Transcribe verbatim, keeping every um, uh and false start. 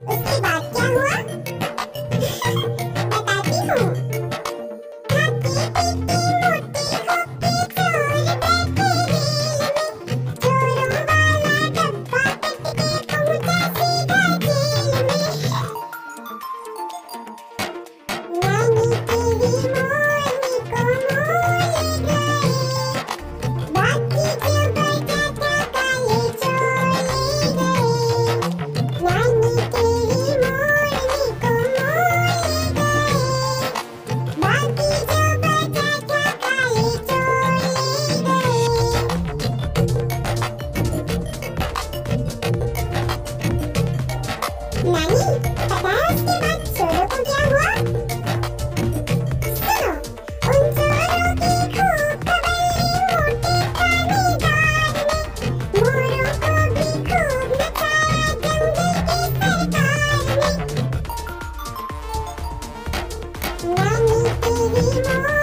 उसके बाद क्या हुआ बताती हूँ। खाते पीते मोटे होके चोर बैठे रेल में, चोरों वाला डब्बा कटके पहुंचा सीधा जेल में। नानी तेरी मोरनी को मोर ले गए, बाकी जो बचा था काले चोर ले गए। नानी तेरी मोरनी को मोर ले गए, बाकी जो बचा था काले चोर ले गए। नानी पता है उसके बाद चोरों को क्या हुआ? सुनो, उन चोरों की खूब खबर ली मोटे थानेदार ने, मोरों को भी खूब नचाया जंगल के सरकार ने। नानी तेरी मोर